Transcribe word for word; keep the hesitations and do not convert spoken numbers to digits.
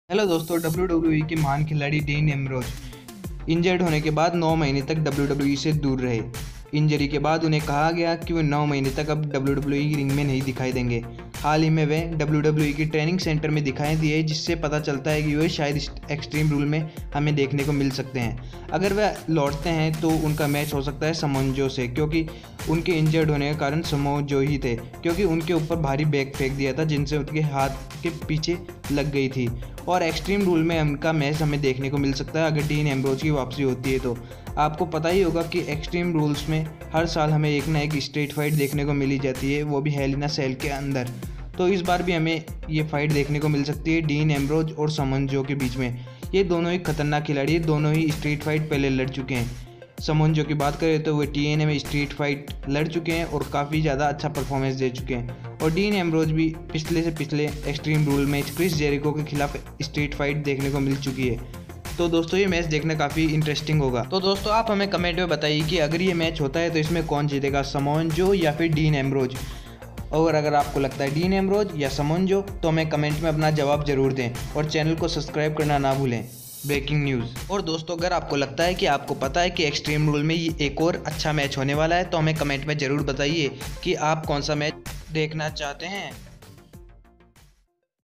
Hello दोस्तों, W W E के महान खिलाड़ी डीन एम्ब्रोज इंजर्ड होने के बाद नौ महीने तक डब्ल्यू डब्ल्यू ई से दूर रहे। इंजरी के बाद उन्हें कहा गया कि वे नौ महीने तक अब डब्ल्यू डब्ल्यू ई रिंग में नहीं दिखाई देंगे। हाल ही में वे डब्ल्यू डब्ल्यू ई की ट्रेनिंग सेंटर में दिखाई दिए, जिससे पता चलता है कि वे शायद एक्सट्रीम रूल में हमें देखने को मिल सकते हैं। अगर वे लौटते हैं तो उनका मैच हो सकता है समोआ जो से, क्योंकि उनके इंजर्ड होने के कारण समोआ जो ही थे, क्योंकि उनके ऊपर भारी बैग फेंक दिया था जिनसे उनके हाथ के पीछे लग गई थी। और एक्सट्रीम रूल में उनका मैच हमें देखने को मिल सकता है अगर डीन एम्ब्रोज की वापसी होती है तो। आपको पता ही होगा कि एक्सट्रीम रूल्स में हर साल हमें एक ना एक स्ट्रीट फाइट देखने को मिली जाती है, वो भी हेल इन अ सेल के अंदर। तो इस बार भी हमें ये फाइट देखने को मिल सकती है डीन एम्ब्रोज और समोआ जो के बीच में। ये दोनों ही खतरनाक खिलाड़ी है, दोनों ही स्ट्रीट फाइट पहले लड़ चुके हैं। समोआ जो की बात करें तो वे टी एन ए में स्ट्रीट फाइट लड़ चुके हैं और काफ़ी ज़्यादा अच्छा परफॉर्मेंस दे चुके हैं। और डीन एम्ब्रोज भी पिछले से पिछले extreme rule match Chris Jericho के खिलाफ स्ट्रीट फाइट देखने को मिल चुकी है। तो दोस्तों ये मैच देखना काफ़ी इंटरेस्टिंग होगा। तो दोस्तों आप हमें कमेंट में बताइए कि अगर ये मैच होता है तो इसमें कौन जीतेगा, समोआ जो या फिर डीन एम्ब्रोज। और अगर आपको लगता है डीन एम्ब्रोज या समोआ जो, तो हमें कमेंट में अपना जवाब जरूर दें और चैनल को सब्सक्राइब करना ना भूलें। Breaking news. और दोस्तों अगर आपको लगता है कि आपको पता है कि एक्सट्रीम रूल में ये एक और अच्छा मैच होने वाला है, तो हमें कमेंट में ज़रूर बताइए कि आप कौन सा मैच देखना चाहते हैं।